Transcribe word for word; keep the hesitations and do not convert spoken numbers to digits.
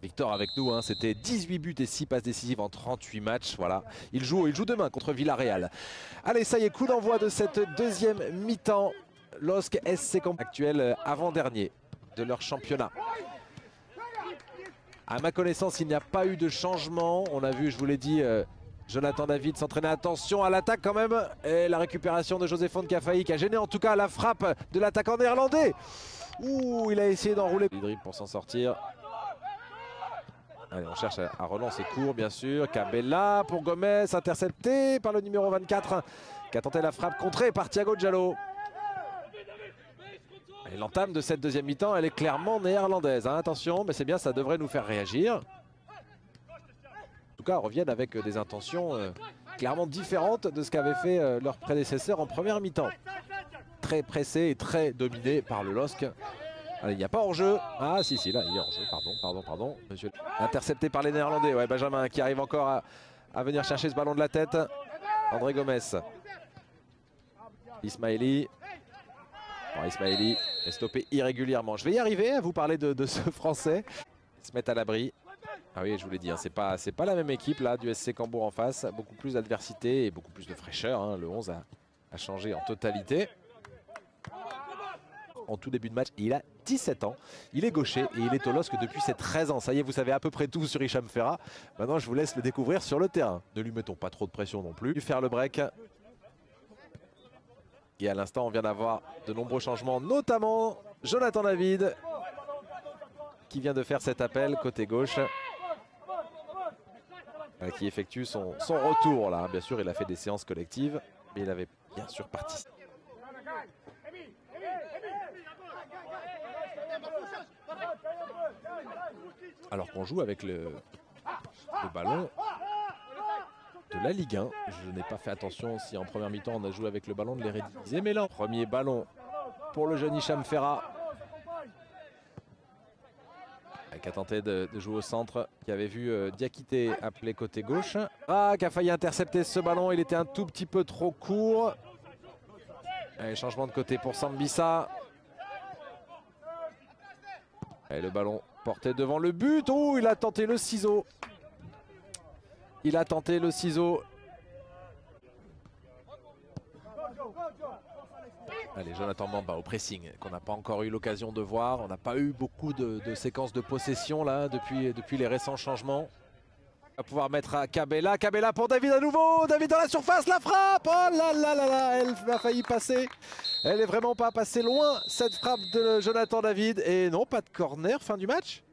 Victor avec nous, hein, c'était dix-huit buts et six passes décisives en trente-huit matchs. Voilà, il joue, il joue demain contre Villarreal. Allez, ça y est, coup d'envoi de cette deuxième mi-temps. L O S C S C Cambourg, actuel avant-dernier de leur championnat. À ma connaissance, il n'y a pas eu de changement. On a vu, je vous l'ai dit, euh, Jonathan David s'entraîner. Attention à l'attaque quand même. Et la récupération de José Foncafaï qui a gêné en tout cas la frappe de l'attaquant néerlandais. Ouh, il a essayé d'enrouler. Il dribble pour s'en sortir. Allez, on cherche à relancer court, bien sûr. Cabella pour Gomez, intercepté par le numéro vingt-quatre qui a tenté la frappe contrée par Thiago Diallo. L'entame de cette deuxième mi-temps, elle est clairement néerlandaise. Hein, attention, mais c'est bien, ça devrait nous faire réagir. En tout cas, reviennent avec des intentions euh, clairement différentes de ce qu'avaient fait euh, leurs prédécesseurs en première mi-temps. Très pressé et très dominé par le L O S C. Allez, il n'y a pas hors-jeu. Ah si, si, là, il y a hors-jeu. Pardon, pardon, pardon. Monsieur... Intercepté par les Néerlandais. Ouais, Benjamin qui arrive encore à, à venir chercher ce ballon de la tête. André Gomes. Ismaili. Bon, Ismaili est stoppé irrégulièrement. Je vais y arriver à vous parler de, de ce Français. Ils se mettent à l'abri. Ah oui, je vous l'ai dit, hein, c'est pas, c'est pas la même équipe là du S C Cambourg en face. Beaucoup plus d'adversité et beaucoup plus de fraîcheur. Hein. Le onze a, a changé en totalité. En tout début de match, il a dix-sept ans. Il est gaucher et il est au L O S C depuis ses treize ans. Ça y est, vous savez à peu près tout sur Hicham Ferrah. Maintenant, je vous laisse le découvrir sur le terrain. Ne lui mettons pas trop de pression non plus. Faire le break. Et à l'instant, on vient d'avoir de nombreux changements, notamment Jonathan David qui vient de faire cet appel côté gauche. Qui effectue son, son retour là. Bien sûr, il a fait des séances collectives, mais il avait bien sûr participé. Alors qu'on joue avec le, le ballon de la Ligue un. Je n'ai pas fait attention si en première mi-temps on a joué avec le ballon de l'Eredivisie. Mais là, premier ballon pour le jeune Hicham Ferrah. Qui a tenté de, de jouer au centre, qui avait vu euh, Diakité appeler côté gauche. Ah, qui a failli intercepter ce ballon, il était un tout petit peu trop court. Allez, changement de côté pour Sambisa. Et le ballon porté devant le but. Oh, il a tenté le ciseau. Il a tenté le ciseau. Allez, Jonathan Bamba au pressing, qu'on n'a pas encore eu l'occasion de voir. On n'a pas eu beaucoup de, de séquences de possession là depuis, depuis les récents changements. On va pouvoir mettre à Cabella. Cabella pour David à nouveau. David dans la surface, la frappe. Oh là là là là, elle a failli passer. Elle n'est vraiment pas passée loin, cette frappe de Jonathan David. Et non, pas de corner, fin du match.